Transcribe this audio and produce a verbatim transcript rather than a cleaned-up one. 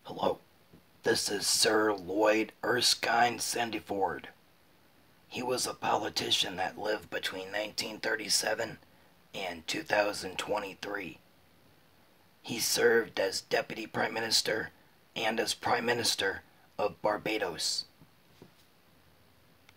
Hello, this is Sir Lloyd Erskine Sandiford. He was a politician that lived between nineteen thirty-seven and two thousand twenty-three. He served as Deputy Prime Minister and as Prime Minister of Barbados.